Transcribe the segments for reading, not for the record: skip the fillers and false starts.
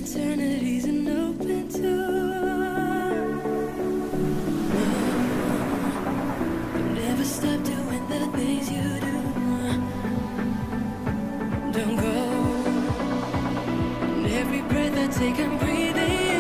eternity's an open door. Never stop doing the things you do. Don't go. And every breath I take, I'm breathing you.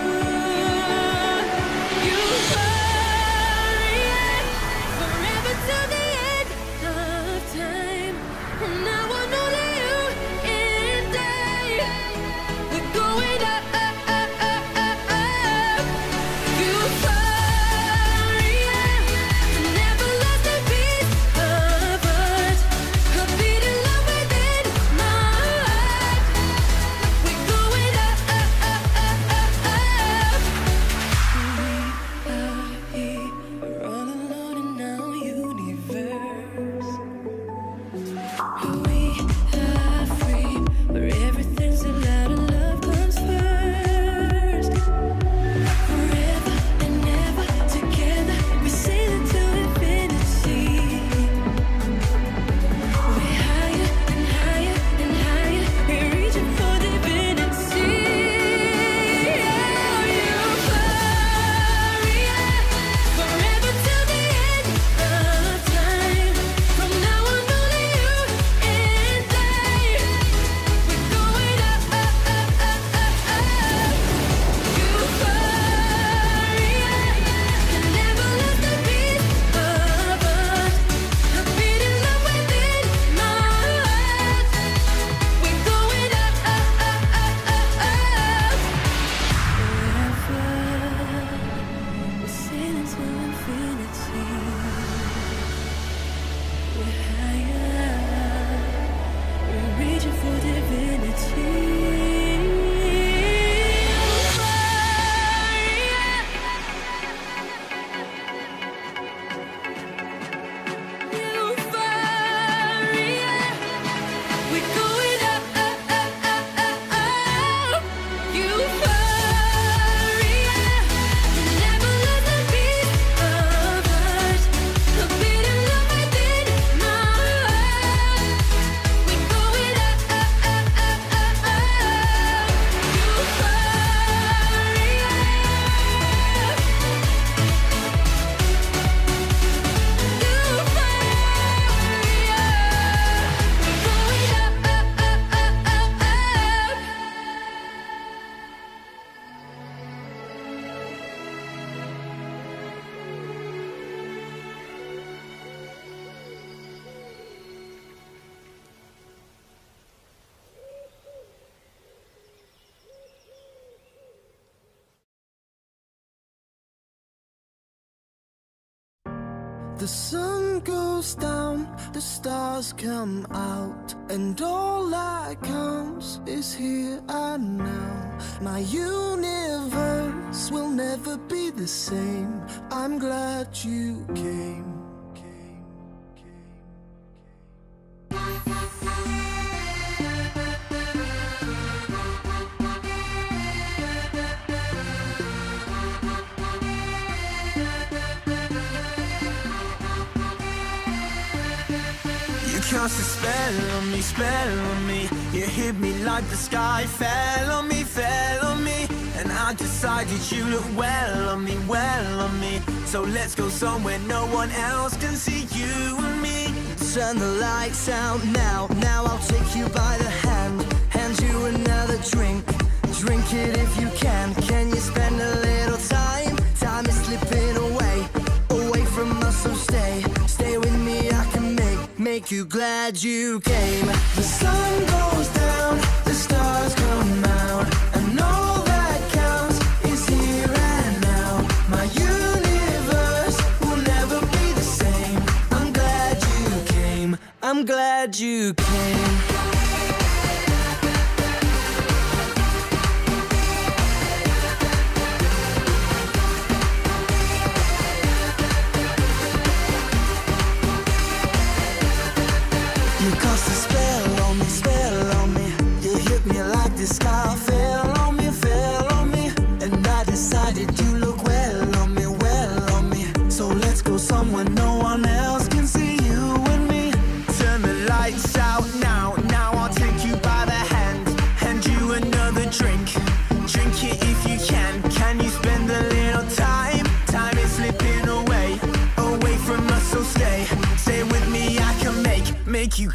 You hurry forever till the end of time. And I want only you and I. We're going up, up, up, up, up, up. You hurry, never lost a piece of us. A beating love within my heart. We're going up, up, up, up, up, up. We are here, we're all alone in our universe. We are free, where everything's allowed and love comes first. Forever and ever together, we sail into infinity. We're higher and higher and higher, we're reaching for divinity. Oh, you hurry forever till the end of time. From now on, only you and I. We're going up, up, up, up, up, up. You hurry, and never lost a piece of us. A beating love within my heart. We're going up, up, up, up, up, up. Forever, we're sailing to infinity. We're higher, we're reaching for divinity. Euphoria, we're going up, up, up, up, up, up. Euphoria, never lost a piece of us. A beating love within my heart. We're going up, up, up, up, up, up. The sun goes down, the stars come out, and all that counts is here and now. My universe will never be the same. I'm glad you came. You cast a spell on me. You hit me like the sky fell on me, and I decided you look well on me, So let's go somewhere no one else can see you and me. Turn the lights out now, now I'll take you by the hand. Hand you another drink, drink it if you can. Can you spend a little time? Time is slipping away, away from us, so stay with me, I can make you glad you came. The sun goes down, the stars come out, and all that counts is here and now. My universe will never be the same. I'm glad you came, I'm glad you came. You cast a spell on me. You hit me like the sky fell on me, and I decided you look well on me, So let's go somewhere no one else can see you and me. Turn the lights out now.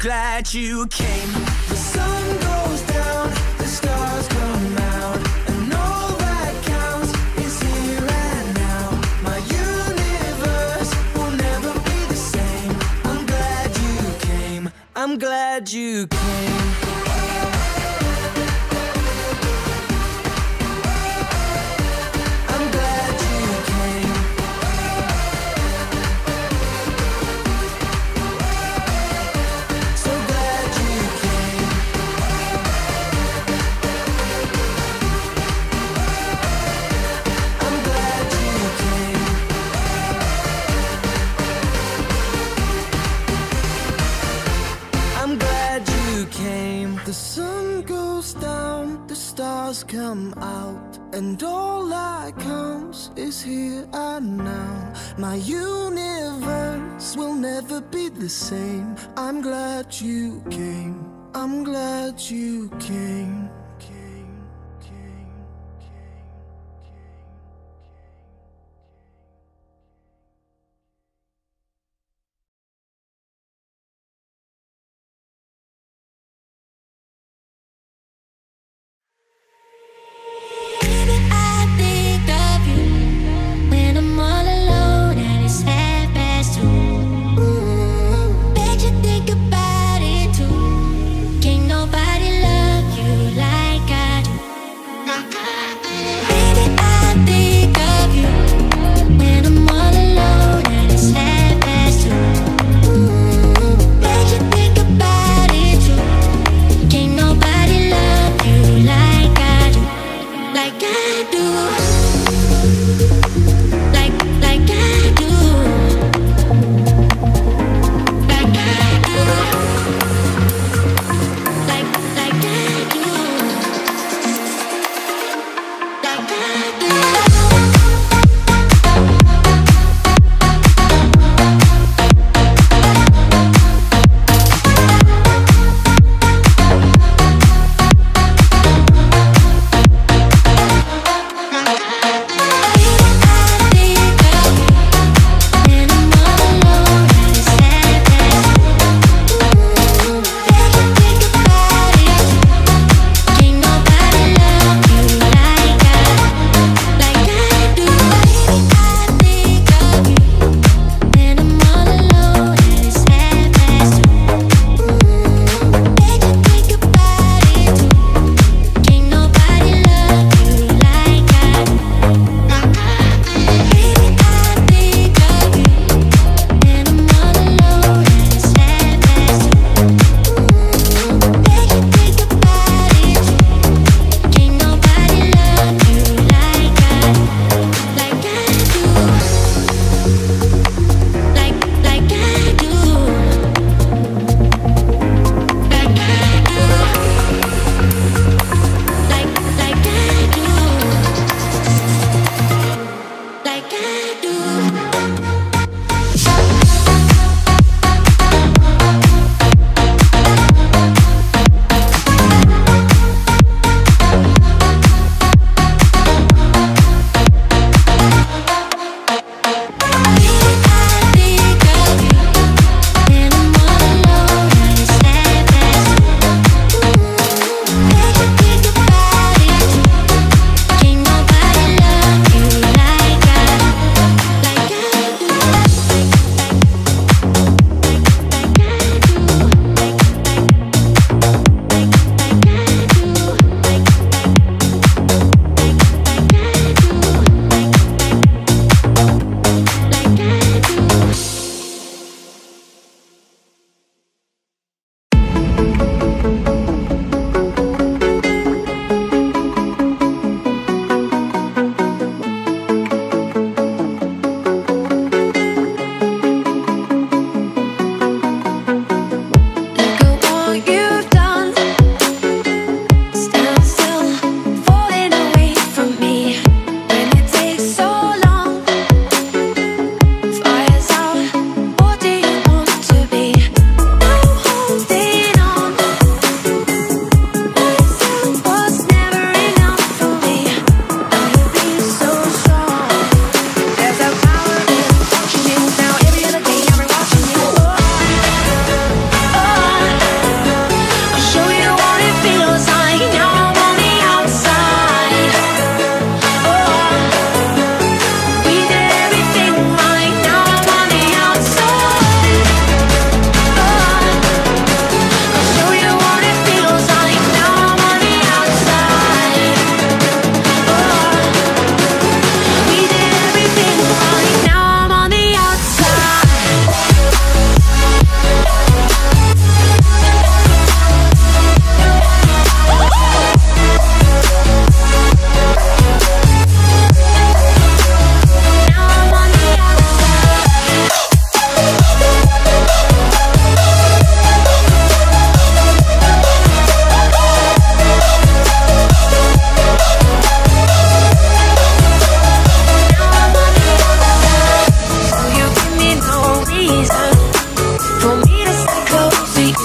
glad you came. The sun goes down, the stars come out, and all that counts is here and now. My universe will never be the same. I'm glad you came. I'm glad you came. The sun goes down, the stars come out, and all that counts is here and now. My universe will never be the same. I'm glad you came. I'm glad you came. Nobody love you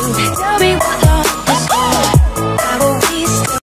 Tell me what love